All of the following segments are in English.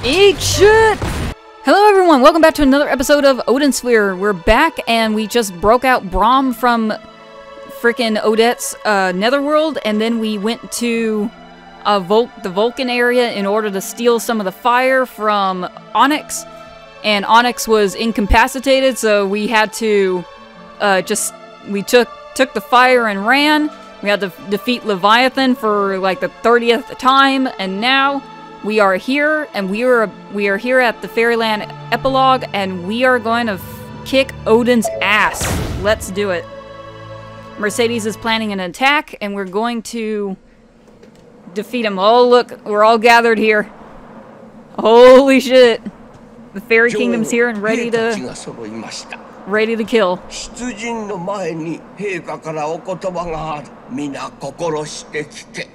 Eat shit! Hello everyone, welcome back to another episode of Odin Sphere. We're back and we just broke out Braum from frickin' Odette's netherworld, and then we went to the Vulcan area in order to steal some of the fire from Onyx. And Onyx was incapacitated, so we had to we took the fire and ran. We had to defeat Leviathan for like the 30th time, and now we are here, and we are here at the Fairyland Epilogue, and we are going to kick Odin's ass. Let's do it. Mercedes is planning an attack, and we're going to defeat him. Oh, look, we're all gathered here. Holy shit. The Fairy Kingdom's here and ready to kill. 出陣の前に陛下からお言葉がある。皆心して聞け。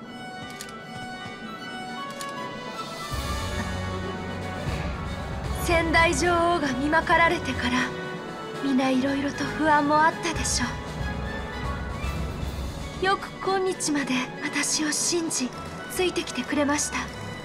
先代女王が見まかられてから皆いろいろと不安もあったでしょう。よく今日まで私を信じついてきてくれました。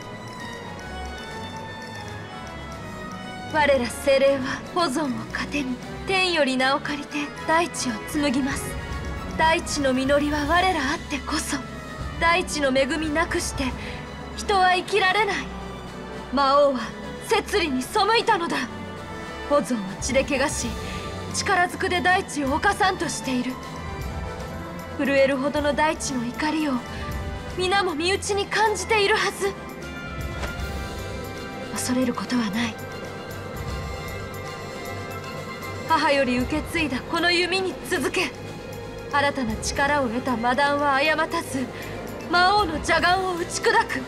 我ら精霊は保存を糧に天より名を借りて大地を紡ぎます。大地の実りは我らあってこそ。大地の恵みなくして人は生きられない。魔王は摂理に背いたのだ。保存を血で汚し力ずくで大地を侵さんとしている。震えるほどの大地の怒りを皆も身内に感じているはず。恐れることはない。母より受け継いだこの弓に続け。新たな力を得た魔弾は誤たず魔王の邪眼を打ち砕く。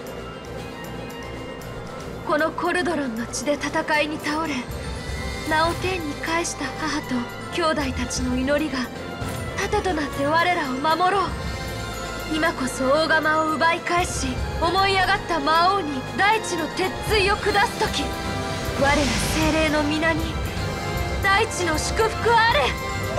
このコルドロンの地で戦いに倒れ名を天に返した母と兄弟たちの祈りが盾となって我らを守ろう。今こそ大釜を奪い返し思い上がった魔王に大地の鉄槌を下す時、我ら精霊の皆に大地の祝福あれ。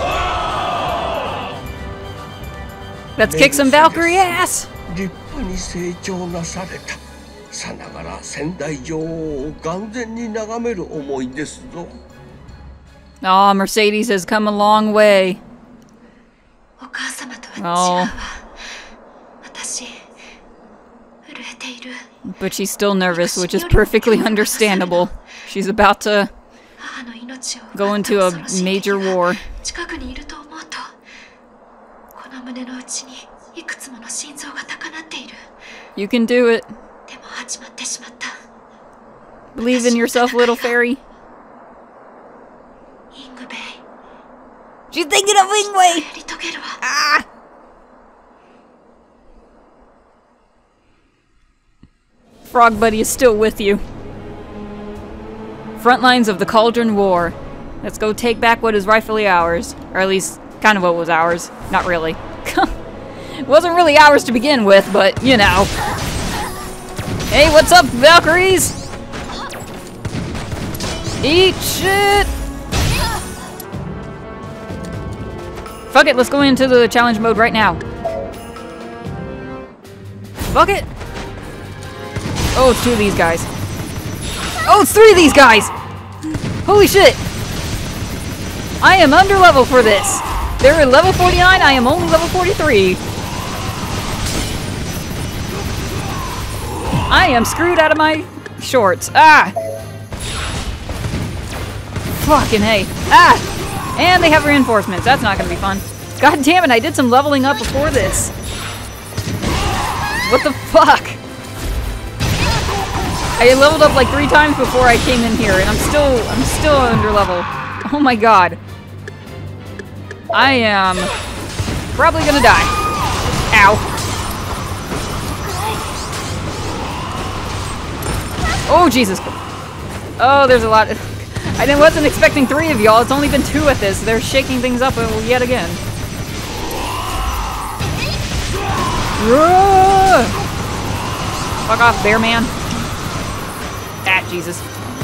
Let's kick some Valkyrie ass! 立派に成長なされた。さながら先代女王を眼前に眺める思いですぞ。 Oh, Mercedes has come a long way. お母様とは違うわ。私、震えている。 But she's still nervous, which is perfectly understandable. She's about to go into a major war. 近くにいると思うと、この胸の内にいくつもの心臓が高鳴っている。 You can do it. でも始まってしまった。 Believe in yourself, little fairy. イングベイ。 She's thinking of Ingway! やり遂げるわ。 Ah! Frog Buddy is still with you. Front lines of the Cauldron War. Let's go take back what is rightfully ours. Or at least, kind of what was ours. Not really. It wasn't really ours to begin with, but, you know. Hey, what's up, Valkyries? Eat shit! Fuck it, let's go into the challenge mode right now. Fuck it! Oh, it's two of these guys. Oh, it's three of these guys! Holy shit! I am under level for this. They're at level 49, I am only level 43. I am screwed out of my shorts. Ah! Fucking hey. Ah! And they have reinforcements. That's not gonna be fun. God damn it, I did some leveling up before this. What the fuck? I leveled up like 3 times before I came in here, and I'm still under level. Oh my god. I am probably gonna die. Ow. Oh, Jesus. Oh, there's a lot. I wasn't expecting 3 of y'all. It's only been 2 at this. They're shaking things up yet again. Fuck off, bear man. Ah, Jesus.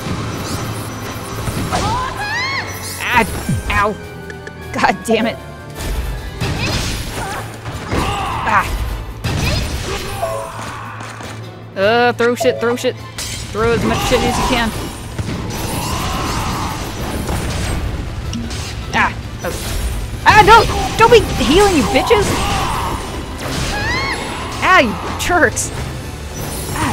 Ah, ow. God damn it. Ah. Throw shit, throw shit. Throw as much shit as you can. Ah! Oh. Ah, no! Don't be healing, you bitches! Ah, you jerks! Ah.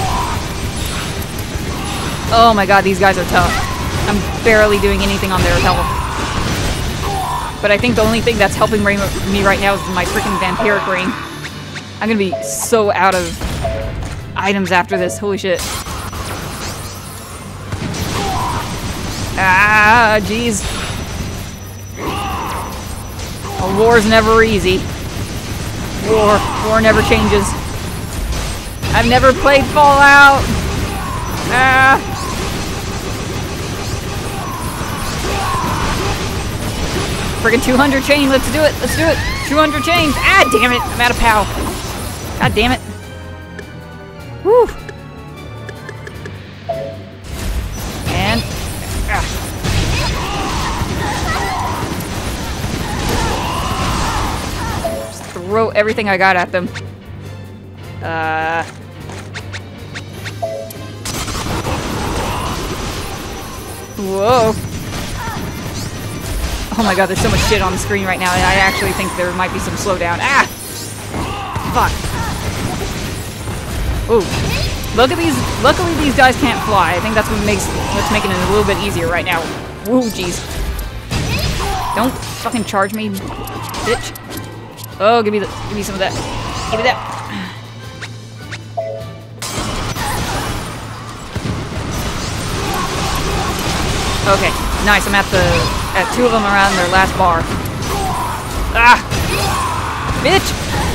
Oh my god, these guys are tough. I'm barely doing anything on their health. But I think the only thing that's helping me right now is my freaking vampiric ring. I'm gonna be so out of items after this. Holy shit. Ah, jeez. A war's never easy. War never changes. I've never played Fallout. Ah. Friggin' 200 chain, let's do it, let's do it. 200 chains. Ah, damn it, I'm out of POW. God damn it. Whew. And just throw everything I got at them. Whoa. Oh my god, there's so much shit on the screen right now, and I actually think there might be some slowdown. Ah! Fuck. Ooh. Look at these. Luckily, these guys can't fly. I think that's what's making it a little bit easier right now. Ooh, jeez. Don't fucking charge me, bitch. Oh, give me some of that. Give me that. Okay, nice. I'm at two of them around their last bar. Ah! Bitch!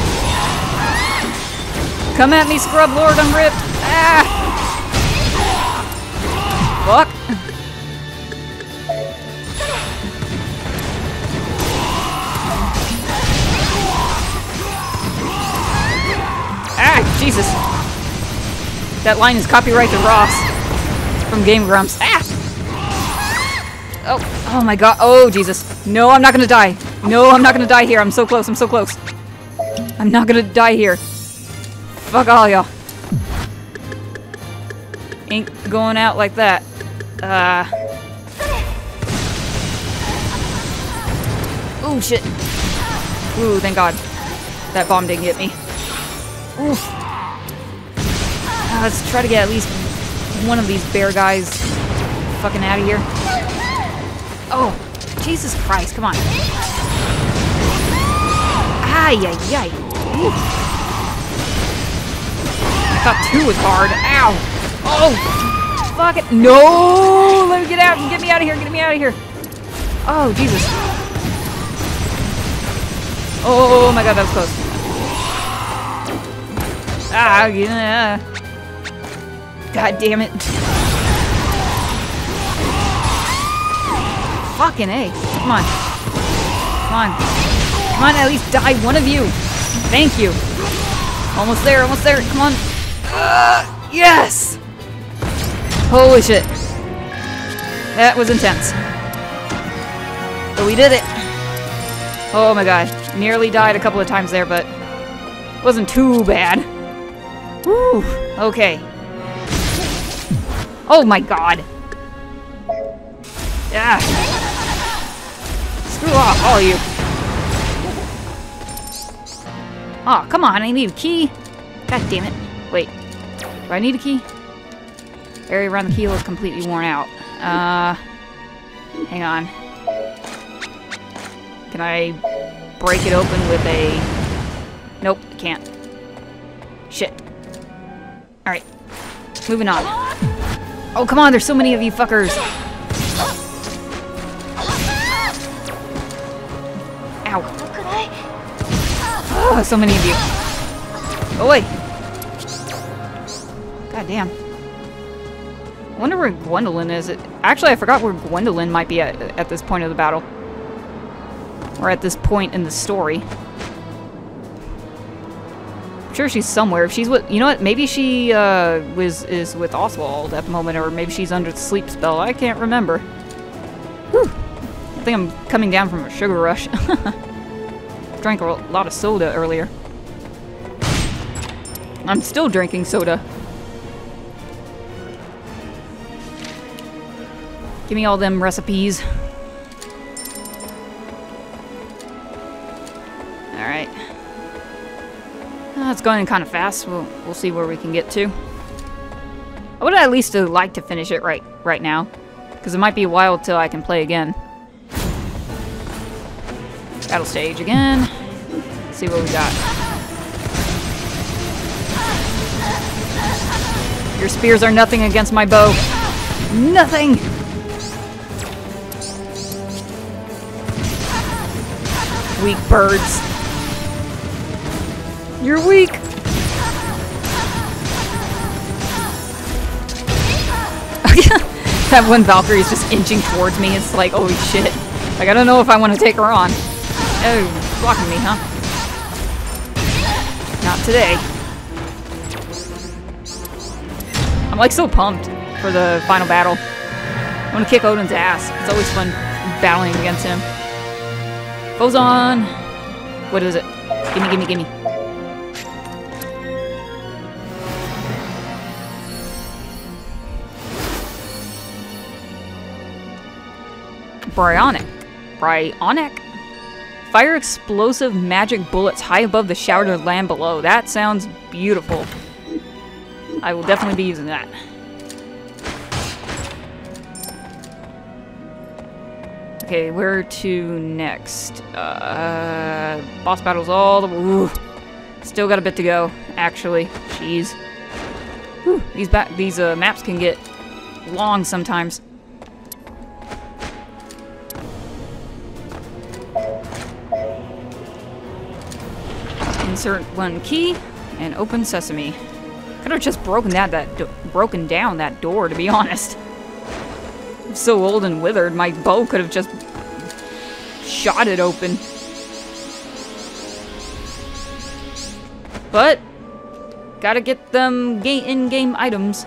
Come at me, Scrub Lord, I'm ripped! Ah! Fuck! Ah! Jesus! That line is copyright to Ross from Game Grumps. Ah! Oh my god. Oh, Jesus. No, I'm not gonna die. No, I'm not gonna die here. I'm so close. I'm so close. I'm not gonna die here. Fuck all y'all. Ain't going out like that. Ooh, shit. Ooh, thank god. That bomb didn't get me. Oof. Let's try to get at least one of these bear guys fucking out of here. Oh, Jesus Christ, come on. Ay, ay, ay. Ooh. I thought 2 was hard. Ow. Oh, fuck it. No, let me get out and get me out of here. Get me out of here. Oh, Jesus. Oh my god, that was close. Ah, yeah. God damn it. Fucking A. Come on. Come on. Come on, at least die one of you. Thank you. Almost there, almost there. Come on. Yes! Holy shit. That was intense. But we did it. Oh my god. Nearly died a couple of times there, but wasn't too bad. Woo. Okay. Oh my god. Yeah. Screw off, all of you. Oh, come on, I need a key. God damn it. Wait. Do I need a key? Area around the keel is completely worn out. Hang on. Can I break it open with a... Nope, can't. Shit. Alright. Moving on. Oh, come on, there's so many of you fuckers. Ow. Oh, so many of you. Oh, wait. God damn. I wonder where Gwendolyn is. Actually, I forgot where Gwendolyn might be at this point of the battle. Or at this point in the story. I'm sure she's somewhere. If she's with... You know what? Maybe she is with Oswald at the moment, or maybe she's under the sleep spell. I can't remember. Whew. I think I'm coming down from a sugar rush. Drank a lot of soda earlier. I'm still drinking soda. Give me all them recipes. Alright. It's going kind of fast. We'll see where we can get to. I would at least like to finish it right now. Because it might be a while till I can play again. Battle stage again. Let's see what we got. Your spears are nothing against my bow. Nothing! Weak birds. You're weak! That one Valkyrie is just inching towards me. It's like, holy shit. Like, I don't know if I want to take her on. Oh, blocking me, huh? Not today. I'm like so pumped for the final battle. I want to kick Odin's ass. It's always fun battling against him. Phozon! What is it? Gimme, gimme, gimme. Bryonic? Fire explosive magic bullets high above the shattered land below. That sounds beautiful. I will definitely be using that. Okay, where to next? Boss battles all the... Ooh. Still got a bit to go, actually. Jeez. Whew. These maps can get long sometimes. Insert one key and open sesame. Could have just broken down that door, to be honest. I'm so old and withered, my bow could have just shot it open. But gotta get them in-game items.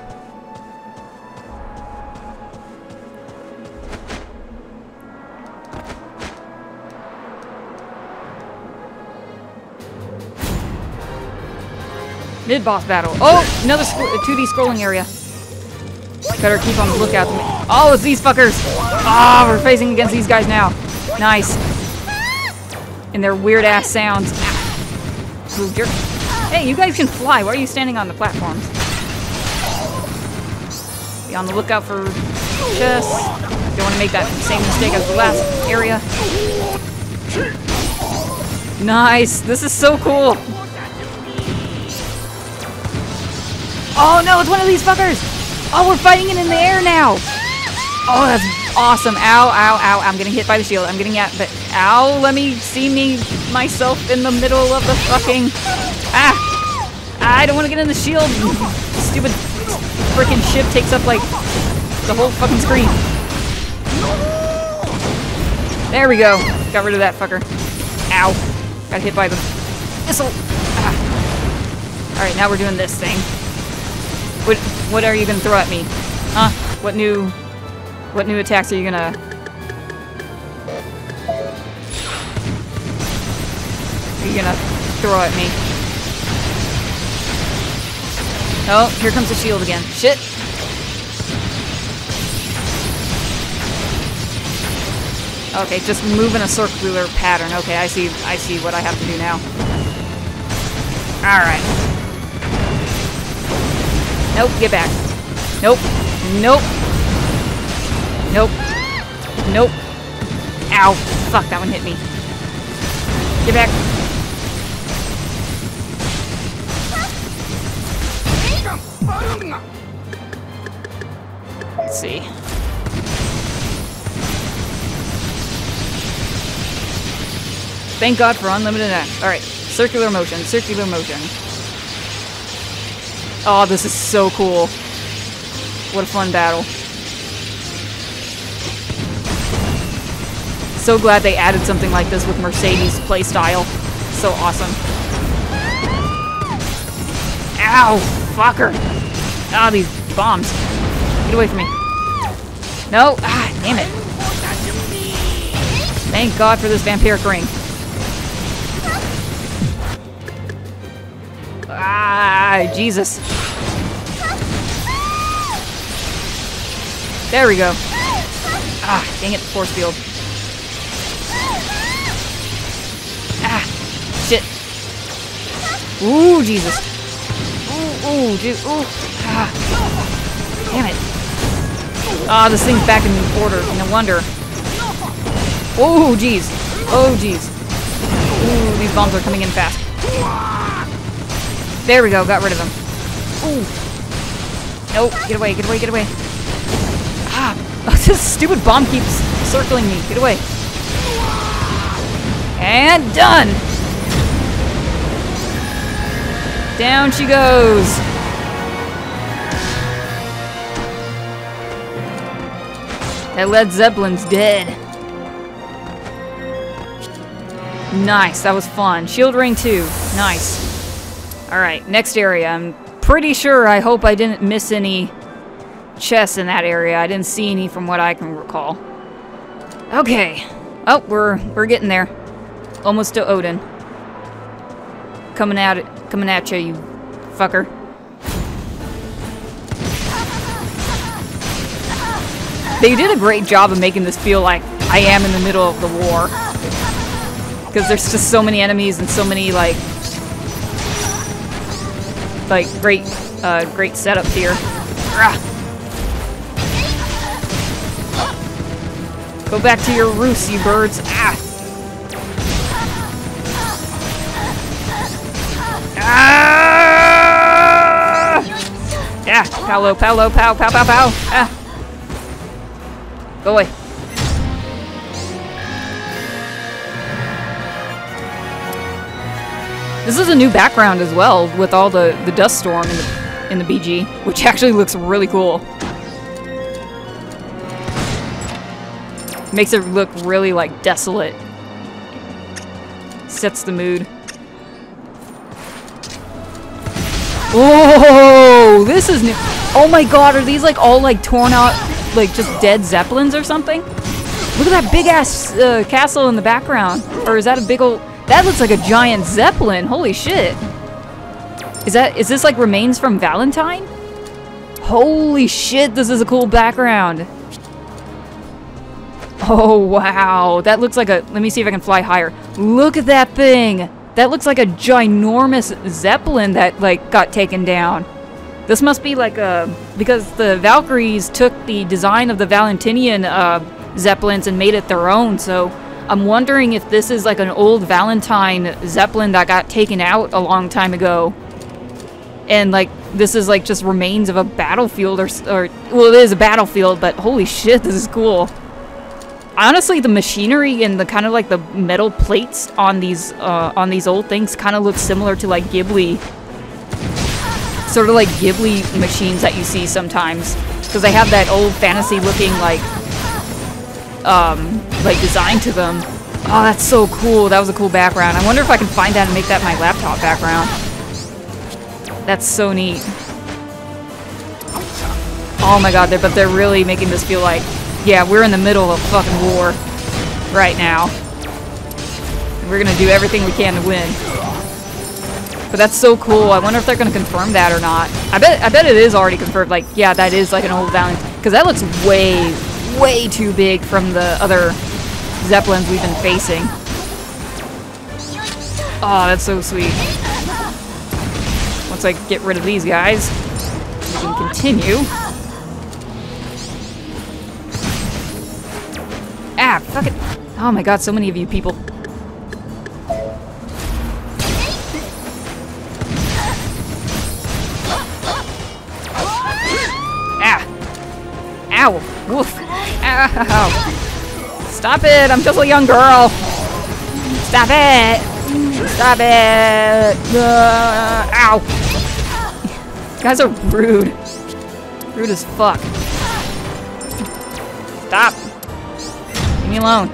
Mid-boss battle. Oh, another 2D scrolling area. Better keep on the lookout. Oh, it's these fuckers. Ah, we're facing against these guys now. Nice. And their weird-ass sounds. Ooh, jerk. Hey, you guys can fly. Why are you standing on the platforms? Be on the lookout for chests. Don't want to make that same mistake as the last area. Nice. This is so cool. Oh no, it's one of these fuckers! Oh, we're fighting it in the air now! Oh, that's awesome. Ow, ow, ow. I'm getting hit by the shield. I'm getting at the... Ow, let me see myself in the middle of the fucking... Ah! I don't want to get in the shield. Stupid freaking ship takes up, like, the whole fucking screen. There we go. Got rid of that fucker. Ow. Got hit by the missile. Ah. Alright, now we're doing this thing. What are you gonna throw at me? Huh? What new attacks are you gonna... throw at me? Oh, here comes the shield again. Shit! Okay, just move in a circular pattern. Okay, I see what I have to do now. Alright. Nope, get back. Nope. Nope. Nope. Nope. Ow. Fuck, that one hit me. Get back. Let's see. Thank God for unlimited act. Alright. Circular motion. Circular motion. Oh, this is so cool. What a fun battle. So glad they added something like this with Mercedes' playstyle. So awesome. Ow! Fucker! Ah, these bombs. Get away from me. No! Ah, damn it. Thank God for this vampiric ring. Ah, Jesus. There we go. Ah, dang it, force field. Ah, shit. Ooh, Jesus. Ooh, dude, ooh. Ah. Damn it. Ah, this thing's back in order. No wonder. Oh, jeez. Oh, jeez. Ooh, these bombs are coming in fast. There we go, got rid of them. Ooh. Nope, get away, get away, get away. Ah, this stupid bomb keeps circling me. Get away. And done! Down she goes. That Led Zeppelin's dead. Nice, that was fun. Shield Ring 2, nice. Alright, next area. I'm pretty sure, I hope I didn't miss any chests in that area. I didn't see any from what I can recall. Okay. Oh, we're getting there. Almost to Odin. Coming at you, you fucker. They did a great job of making this feel like I am in the middle of the war. Because there's just so many enemies and so many like great setups here. Rah. Go back to your roost, you birds. Ah. Ah! Yeah, pow low, pow low, pow, pow, pow, pow. Ah. Go away. This is a new background as well, with all the dust storm in the BG, which actually looks really cool. Makes it look really like desolate. Sets the mood. Oh, this is new. Oh my god, are these like all like torn out, like just dead Zeppelins or something? Look at that big ass castle in the background. Or is that a big old... That looks like a giant Zeppelin. Holy shit. Is this like remains from Valentine? Holy shit, this is a cool background. Oh, wow. That looks like a... Let me see if I can fly higher. Look at that thing. That looks like a ginormous Zeppelin that, like, got taken down. This must be like a... Because the Valkyries took the design of the Valentinian Zeppelins and made it their own, so... I'm wondering if this is like an old Valentine Zeppelin that got taken out a long time ago. And, like, this is, like, just remains of a battlefield or... Well, it is a battlefield, but holy shit, this is cool. Honestly, the machinery and the kind of like the metal plates on these old things kind of look similar to like Ghibli, sort of like Ghibli machines that you see sometimes, because they have that old fantasy-looking like design to them. Oh, that's so cool. That was a cool background. I wonder if I can find that and make that my laptop background. That's so neat. Oh my god, but they're really making this feel like, yeah, we're in the middle of a fucking war right now. And we're gonna do everything we can to win. But that's so cool. I wonder if they're gonna confirm that or not. I bet it is already confirmed. Like, yeah, that is like an old Valentine. Because that looks way, way too big from the other Zeppelins we've been facing. Oh, that's so sweet. Once I get rid of these guys, we can continue. Ah, fuck it. Oh my god, so many of you people. Ah. Ow. Woof. Ow. Stop it. I'm just a young girl. Stop it. Stop it. Ow. You guys are rude. Rude as fuck. Stop. Leave me alone.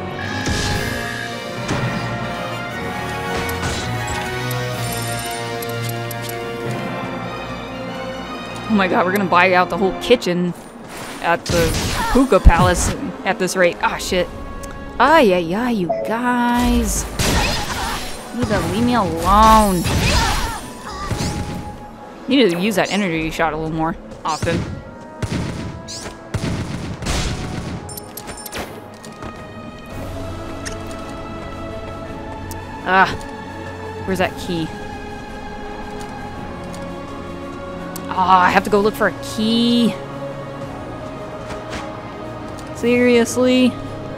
Oh my god, we're gonna buy out the whole kitchen at the Hookah Palace at this rate. Ah, shit. Ay, ay, ay, you guys. You need to leave me alone. You need to use that energy shot a little more often. Ah. Where's that key? Ah, I have to go look for a key. Seriously?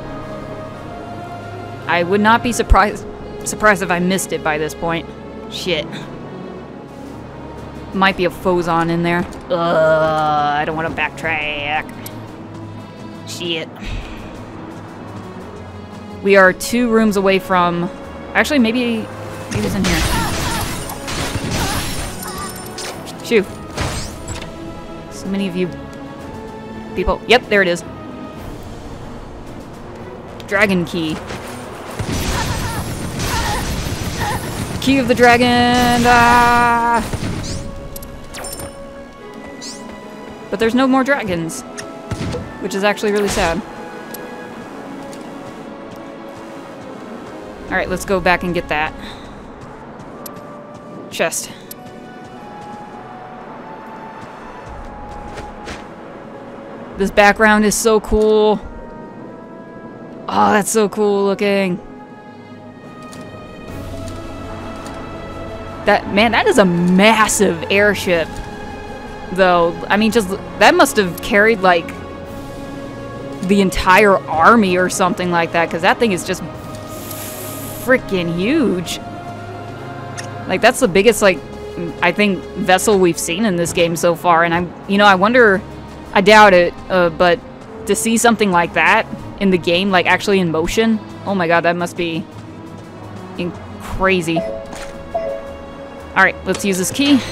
I would not be surprised if I missed it by this point. Shit. Might be a Phozon in there. I don't want to backtrack. Shit. We are 2 rooms away from... Actually, maybe it's in here. Shoo. So many of you people. Yep, there it is. Dragon key. Key of the dragon. Ah! But there's no more dragons, which is actually really sad. Alright, let's go back and get that. Chest. This background is so cool. Oh, that's so cool looking. That is a massive airship. Though, I mean, just that must have carried like the entire army or something like that, because that thing is just freaking huge. Like, that's the biggest, like, I think vessel we've seen in this game so far, and I wonder, I doubt it, but to see something like that in the game, like actually in motion, oh my god, that must be crazy. Alright, let's use this key.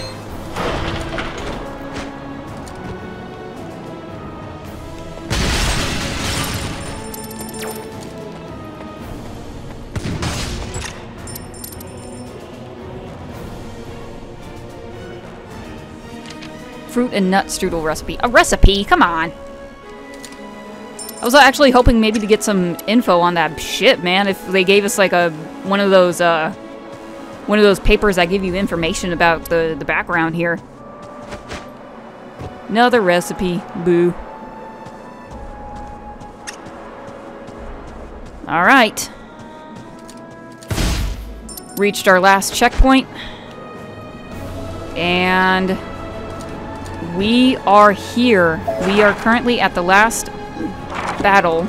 Fruit and nut strudel recipe. A recipe? Come on! I was actually hoping maybe to get some info on that ship, man. If they gave us like one of those papers that give you information about the background here. Another recipe. Boo. Alright. Reached our last checkpoint. And we are here. We are currently at the last battle.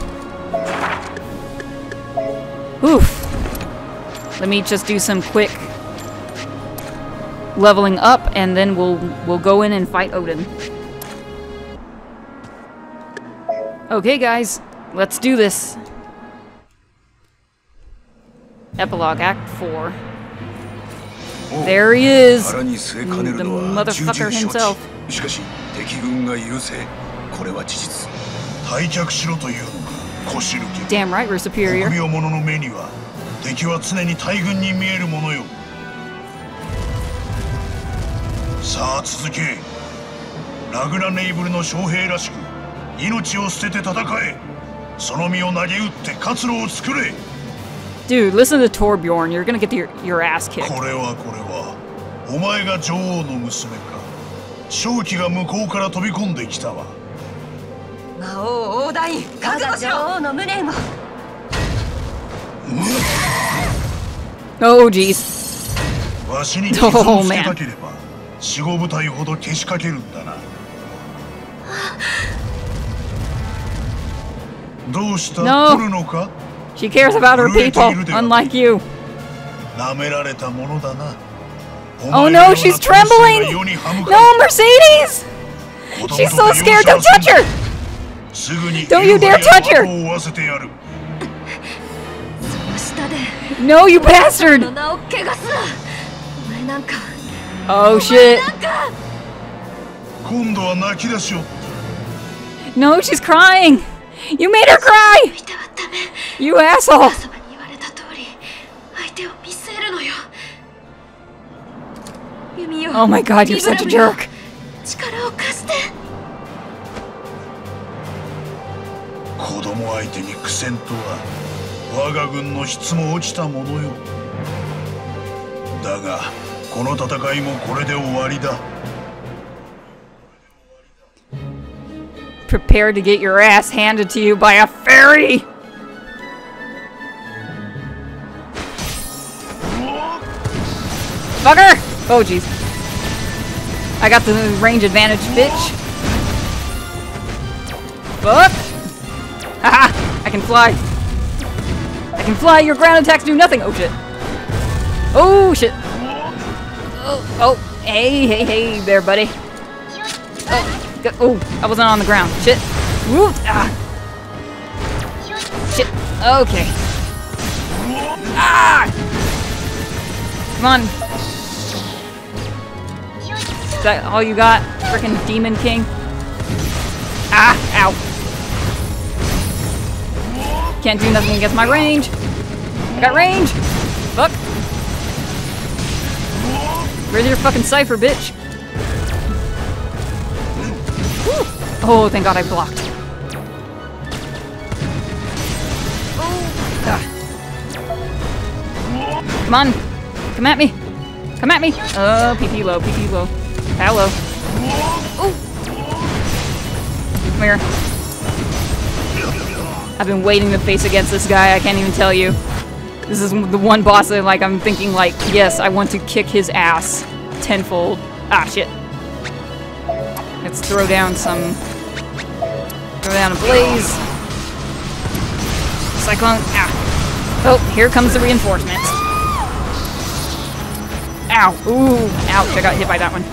Oof. Let me just do some quick leveling up, and then we'll go in and fight Odin. Okay, guys, let's do this. Epilogue, Act 4. There he is, the motherfucker himself. Damn right, we're superior. Dude, listen to Torbjorn. You're gonna get your ass kicked. Oh, jeez. Oh, man. No. She cares about her people, unlike you. Oh no, she's trembling! No, Mercedes! She's so scared, don't touch her! Don't you dare touch her! No, you bastard! Oh shit. No, she's crying! You made her cry! You asshole! Oh my god, you're such a jerk. Prepare to get your ass handed to you by a fairy! Fucker! Oh, jeez. I got the range advantage, bitch. Fuck! Haha! I can fly. I can fly. Your ground attacks do nothing. Oh, shit. Oh, shit. Oh, hey there, buddy. Oh, I wasn't on the ground. Shit. Woo! Ah. Shit. Okay. Ah! Come on. Is that all you got? Frickin' Demon King? Ah! Ow. Can't do nothing against my range. I got range! Fuck. Where's your fucking cipher, bitch? Woo. Oh, thank God I blocked. Ah. Come on. Come at me. Come at me. Oh, PP low, PP low. Pow low. Oh. Come here. I've been waiting to face against this guy, I can't even tell you. This is the one boss that I'm thinking like, yes, I want to kick his ass tenfold. Ah, shit. Let's throw down a blaze. Cyclone, ah. Oh, here comes the reinforcements. Ow, ooh, ouch, I got hit by that one.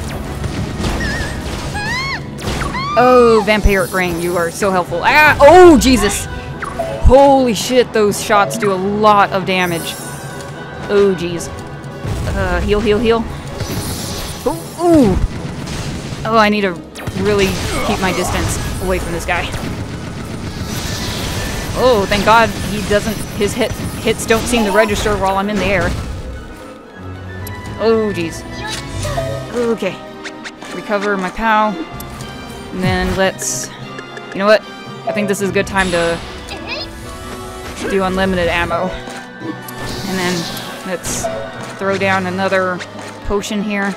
Oh, Vampiric Ring, you are so helpful. Ah, oh, Jesus. Holy shit, those shots do a lot of damage. Oh, jeez. Heal, heal, heal. Ooh, ooh. Oh, I need to really keep my distance away from this guy. Oh, thank God he doesn't, his hits don't seem to register while I'm in the air. Oh, jeez. Okay. Recover my POW. And then let's, you know what? I think this is a good time to do unlimited ammo. And then let's throw down another potion here.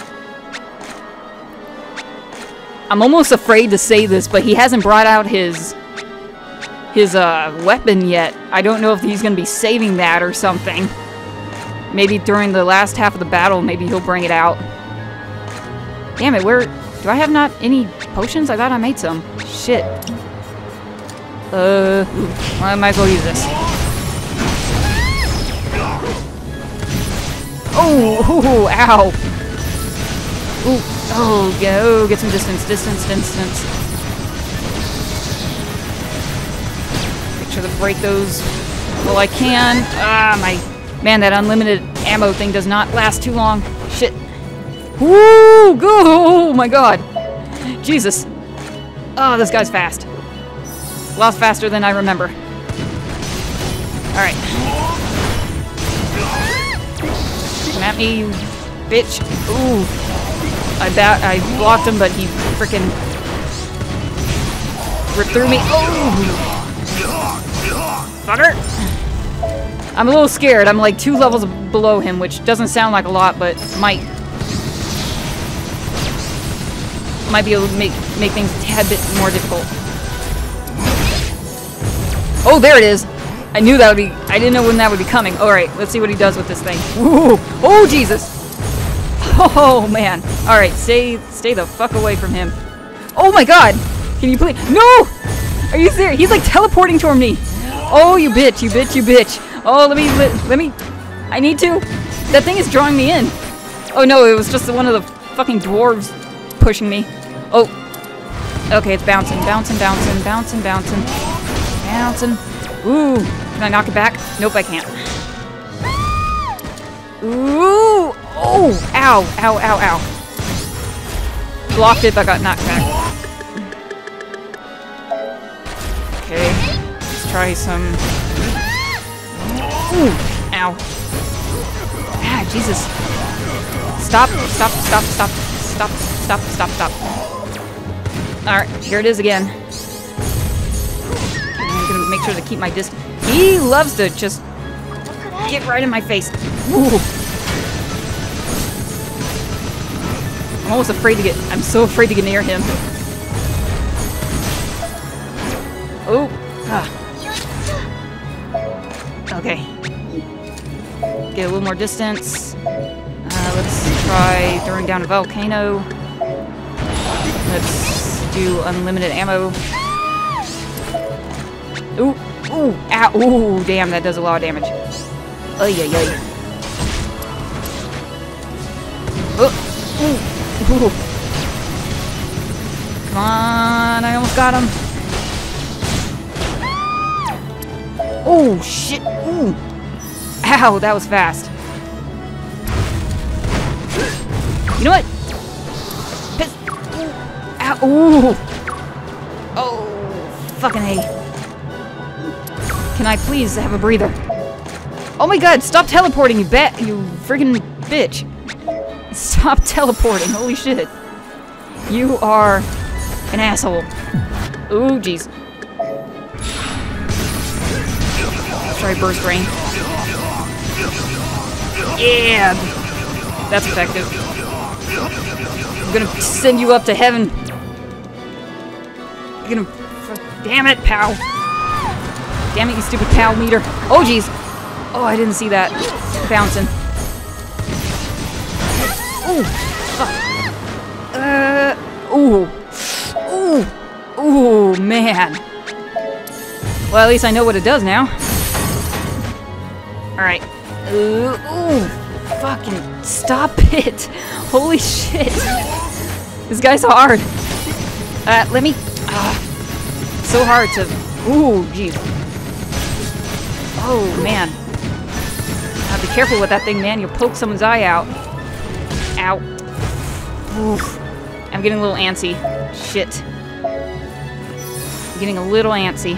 I'm almost afraid to say this, but he hasn't brought out his weapon yet. I don't know if he's gonna be saving that or something. Maybe during the last half of the battle, maybe he'll bring it out. Damn it, where do I have not any potions? I thought I made some. Shit. Well, I might as well use this. Oh, ooh, ow. Ooh, oh, get some distance. Make sure to break those while I can. Ah, man, that unlimited ammo thing does not last too long. Shit. Woo, go! Oh my God. Jesus. Oh, this guy's fast. A lot faster than I remember. Alright. Come at me, you bitch. Ooh. I blocked him, but he frickin' ripped through me. Oh! Fucker! I'm a little scared. I'm like 2 levels below him, which doesn't sound like a lot, but might be able to make things a tad bit more difficult. Oh, there it is. I knew that would be. I didn't know when that would be coming. All right, let's see what he does with this thing. Ooh. Oh, Jesus. Oh man. All right, stay the fuck away from him. Oh my God. Can you please? No. Are you serious? He's like teleporting toward me. Oh, you bitch. Oh, let me. I need to. That thing is drawing me in. Oh no, it was just one of the fucking dwarves pushing me. Oh. Okay, it's bouncing. Ooh, can I knock it back? Nope, I can't. Ooh, oh, ow. Blocked it, but got knocked back. Okay, let's try some. Ooh, ow. Ah, Jesus. Stop. Alright, here it is again. I'm gonna make sure to keep my distance. He loves to just get right in my face. Ooh. I'm so afraid to get near him. Oh. Ah. Okay. Get a little more distance. Let's try throwing down a volcano. Let's do unlimited ammo. Ooh, ooh, ow, ooh, damn, that does a lot of damage. Ay, ay, ay. Ooh, ooh. Come on, I almost got him. Oh, shit, ooh. Ow, that was fast. You know what? Piss. Ow, ooh. Oh, fucking A. Can I please have a breather? Oh my god, stop teleporting, you friggin' bitch. Stop teleporting, holy shit. You are an asshole. Ooh, jeez. Let's try burst rain. Yeah! That's effective. I'm gonna send you up to heaven. You're gonna... Damn it, pal. Damn it, you stupid pal meter. Oh, jeez. Oh, I didn't see that. Bouncing. Ooh. Fuck. Ooh. Ooh. Ooh, man. Well, at least I know what it does now. Alright. Ooh. Fucking stop it. Holy shit. This guy's hard. Let me... so hard to... Ooh, jeez. Oh, man. Be careful with that thing, man. You'll poke someone's eye out. Ow. Oof. I'm getting a little antsy. Shit. I'm getting a little antsy.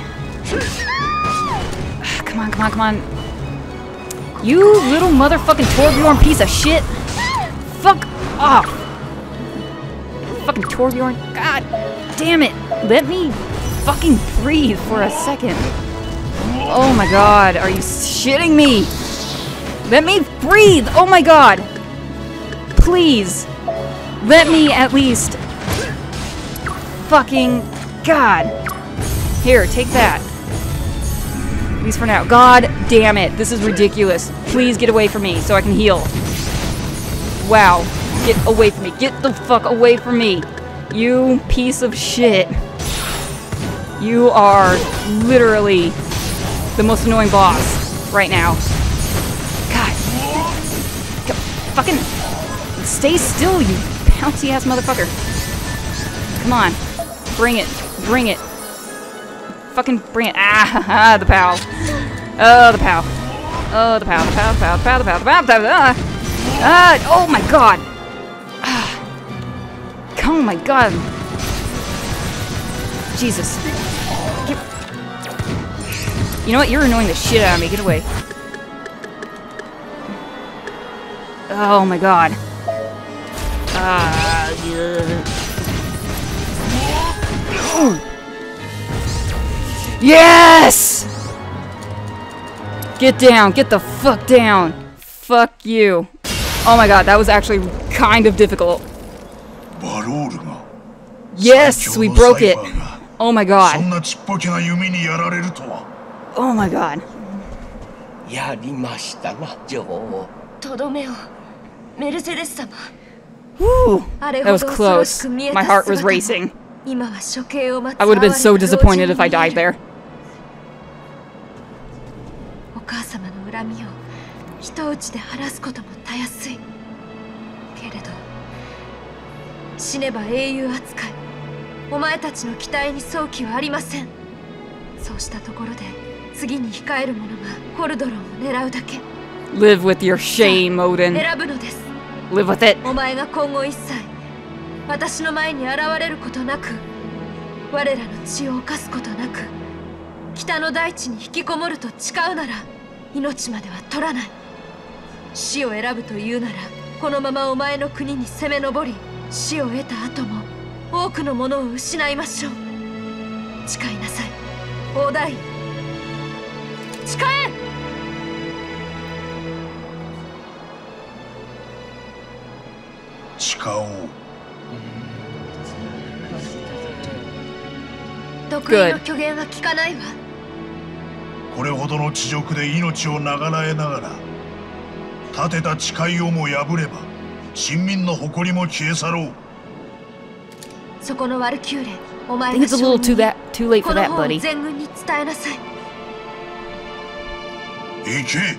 Come on, come on, come on. You little motherfucking Torbjorn piece of shit. Fuck off. Fucking Torbjorn. God damn it. Let me fucking breathe for a second. Oh my god. Are you shitting me? Let me breathe! Oh my god! Please! Let me at least... Fucking... God! Here, take that. At least for now. God damn it. This is ridiculous. Please get away from me so I can heal. Wow. Get away from me. Get the fuck away from me. You piece of shit. You are literally the most annoying boss right now. Fucking stay still, you bouncy ass motherfucker. Come on. Bring it. Bring it. Fucking bring it. Ah, the POW. Oh, the POW. Oh, the POW, the POW, the POW, the POW, the POW, the POW, the POW. Oh my god. Oh my god. Jesus. You know what? You're annoying the shit out of me. Get away. Oh my god. Yes! Get down. Get the fuck down. Fuck you. Oh my god, that was actually kind of difficult. Yes, we broke it. Oh my god. Oh my god. やりましたな、女王。 とどめを、メルセデス様。 Whew, that was close. My heart was racing. 今は処刑を待つ I would have been so disappointed if I died there. お母様の恨みを人打ちで晴らすこともたやすい。けれど、死ねば英雄扱い。お前たちの期待に早期はありません。そうしたところで、次に控える者がコルドロンを狙うだけ。 Live with your shame, Odin. 選ぶのです。 Live with it. お前が今後一切私の前に現れることなく、我らの血を犯すことなく、北の大地に引きこもると誓うなら、命までは取らない。死を選ぶというなら、このままお前の国に攻め上り、死を得た後も多くのものを失いましょう。誓いなさい、オダイ。誓え！ 誓おう。 得意の虚言は聞かないわ。 これほどの恥辱で命を長らえながら立てた誓いをも破れば臣民の誇りも消え去ろう。 そこのワルキューレ、お I 前 think が it's a little too late こ for の that, 本を buddy. 全軍に伝えなさい。 行け。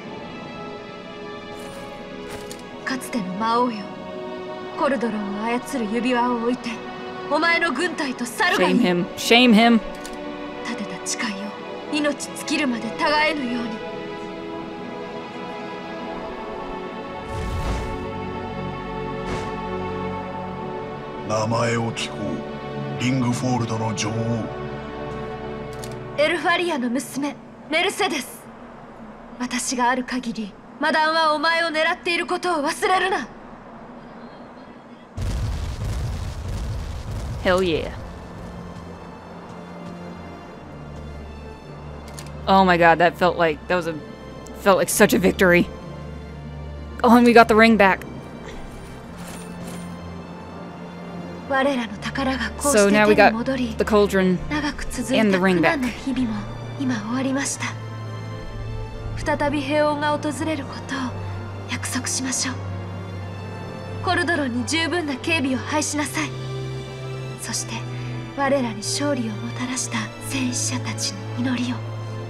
かつての魔王よ、コルドロンを操る指輪を置いて、お前の軍隊と去るがいい。 Shame him. Shame him. 立てた誓いを命尽きるまでたがえぬように。 名前を聞こう。リングフォールドの女王。 エルファリアの娘メルセデス。私がある限りマダンはお前を狙っていることを忘れるな。 Hell yeah. Oh my god, that felt like such a victory. Oh, and we got the ring back. 我らの宝がこう So し now て we 手に got 戻り、 the cauldron. 長く続い and た the 苦 ring 難 back. の日々も今終わりました。再び平穏が訪れることを約束しましょう。コルドロンに十分な警備を配しなさい。そして我らに勝利をもたらした戦死者たちに祈りを。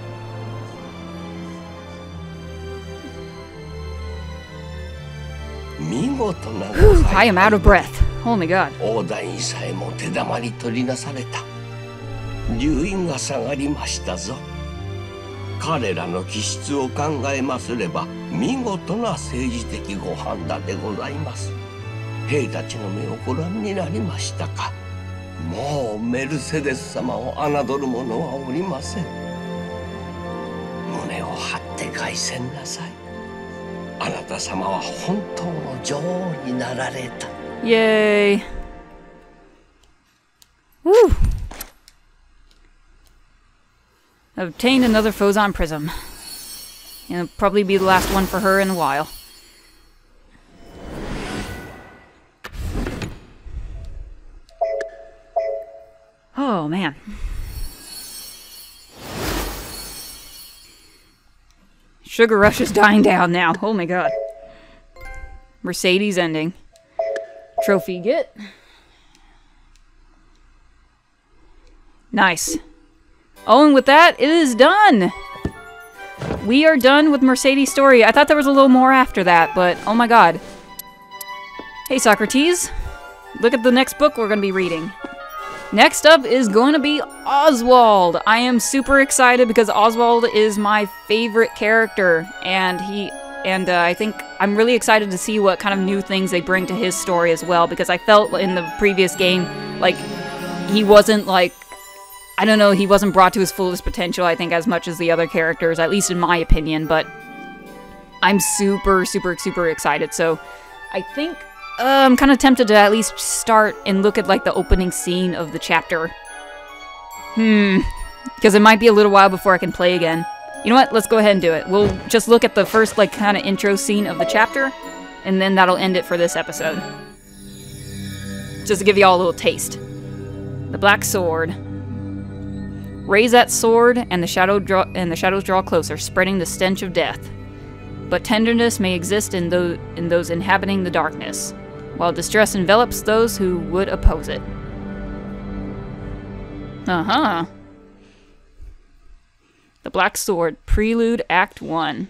見事な I am out of breath. Oh my god. 王代にさえも手玉に取りなされた。留飲が下がりましたぞ。彼らの気質を考えますれば見事な政治的ご判断でございます。兵たちの目をご覧になりましたか。もうメルセデス様を侮る者はおりません。胸を張って凱旋なさい。あなた様は本当の女王になられた。 Yay. Woo. Obtained another Phozon prism. It'll probably be the last one for her in a while. Oh, man. Sugar Rush is dying down now. Oh my god. Mercedes ending. Trophy get. Nice. Oh, and with that, it is done! We are done with Mercedes' story. I thought there was a little more after that, but oh my god. Hey, Socrates. Look at the next book we're going to be reading. Next up is going to be Oswald. I am super excited because Oswald is my favorite character, and I think I'm really excited to see what kind of new things they bring to his story as well, because I felt in the previous game like he wasn't like, I don't know, he wasn't brought to his fullest potential, I think, as much as the other characters, at least in my opinion, but I'm super, super, super excited. So I think I'm kind of tempted to at least start and look at like the opening scene of the chapter. Because it might be a little while before I can play again. You know what? Let's go ahead and do it. We'll just look at the first like kind of intro scene of the chapter, and then that'll end it for this episode. Just to give you all a little taste. The Black Sword. Raise that sword, and the shadows draw closer, spreading the stench of death. But tenderness may exist in those inhabiting the darkness, while distress envelops those who would oppose it. Uh-huh. The Black Sword, Prelude, Act 1.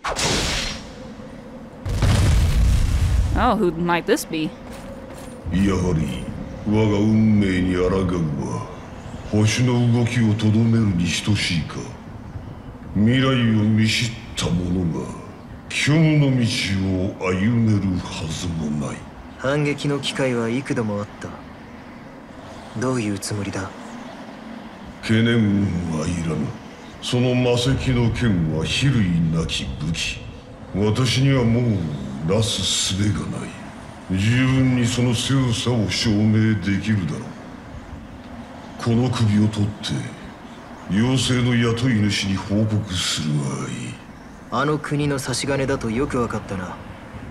Oh, who might this be? やはり我が運命に抗うは星の動きをとどめるに等しいか。未来を見知った者が虚無の道を歩めるはずもない。 反撃の機会は幾度もあった。どういうつもりだ？ 懸念はいらぬ。その魔石の剣は比類なき武器。私にはもうなす術がない。十分にその強さを証明できるだろう。この首を取って妖精の雇い主に報告するがいい。 あの国の差し金だとよくわかったな。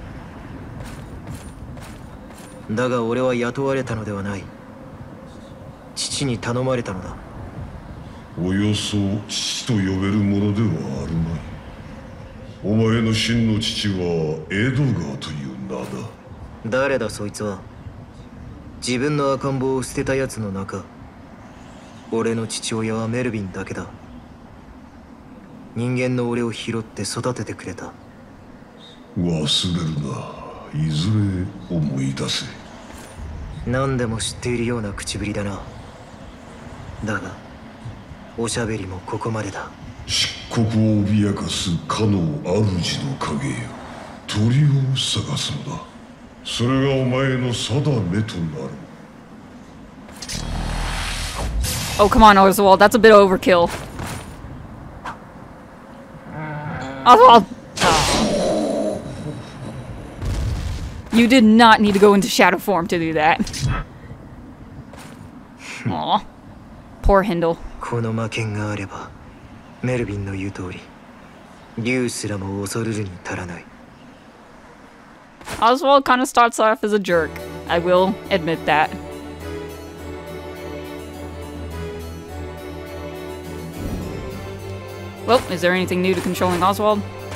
だが俺は雇われたのではない。父に頼まれたのだ。 およそ父と呼べるものではあるまい。お前の真の父はエドガーという名だ。 誰だそいつは。自分の赤ん坊を捨てたやつの中。俺の父親はメルビンだけだ。人間の俺を拾って育ててくれた。 忘れるな。いずれ思い出せ。 何でも知っているような口ぶりだな。だがおしゃべりもここまでだ。 漆黒を脅かすかの主の影よ。鳥を探すのだ。それがお前の定めとなる。 Oh, come on, Oswald. That's a bit overkill. Oswald! Oh. You did not need to go into shadow form to do that. Aw. Poor Hindle. この魔剣があればメルビンの言う通り竜すらも恐るるに足らない。 Oswald kind of starts off as a jerk. I will admit that. Well, is there anything new to controlling Oswald?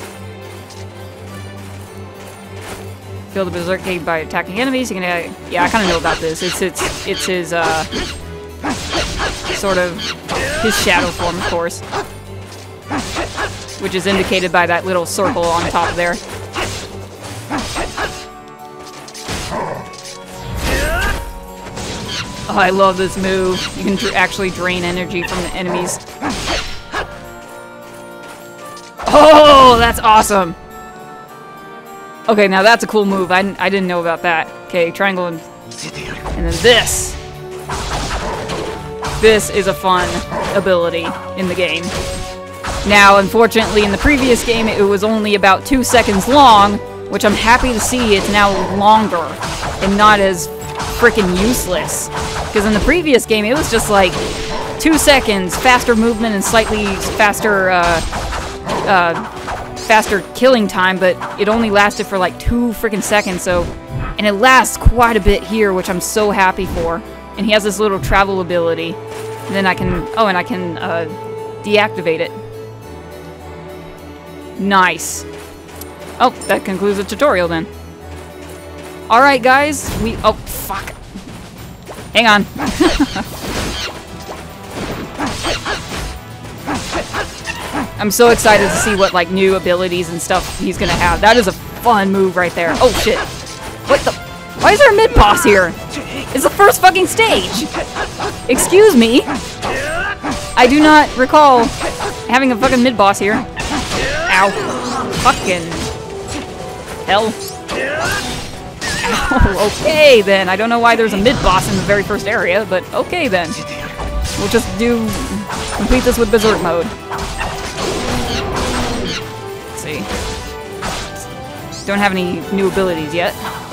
Feel the berserk gauge by attacking enemies. You can, yeah, I kind of know about this. It's his sort of his shadow form, of course, which is indicated by that little circle on top there. Oh, I love this move. You can actually drain energy from the enemies. Oh, that's awesome. Okay, now that's a cool move. I didn't know about that. Okay, triangle and then this. This is a fun ability in the game. Now, unfortunately, in the previous game, it was only about 2 seconds long, which I'm happy to see it's now longer and not as freaking useless. Because in the previous game, it was just like 2 seconds, faster movement and slightly faster, faster killing time, but it only lasted for like 2 freaking seconds, so... And it lasts quite a bit here, which I'm so happy for. And he has this little travel ability. And then I can... Oh, and I can, deactivate it. Nice. Oh, that concludes the tutorial then. Alright, guys, we... Oh, fuck. Hang on. I'm so excited to see what, like, new abilities and stuff he's gonna have. That is a fun move right there. Oh, shit. What the... Why is there a mid-boss here? It's the first fucking stage! Excuse me? I do not recall having a fucking mid-boss here. Ow. Fucking... hell. Ow, okay then. I don't know why there's a mid-boss in the very first area, but okay then. We'll just complete this with Berserk mode. Let's see. Don't have any new abilities yet.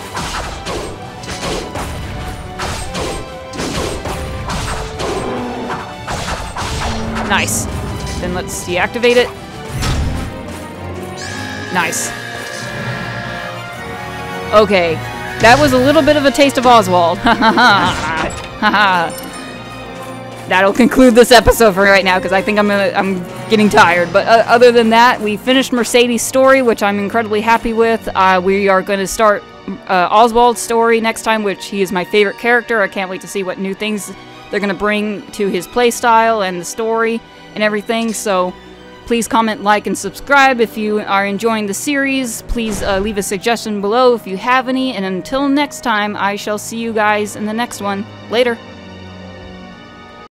Nice. Then let's deactivate it. Nice. Okay. That was a little bit of a taste of Oswald. Ha ha ha. Ha ha. That'll conclude this episode for right now, because I think I'm getting tired. But other than that, we finished Mercedes' story, which I'm incredibly happy with. We are going to start Oswald's story next time, which he is my favorite character. I can't wait to see what new things they're going to bring to his playstyle and the story and everything. So please comment, like, and subscribe if you are enjoying the series. Please leave a suggestion below if you have any. And until next time, I shall see you guys in the next one. Later.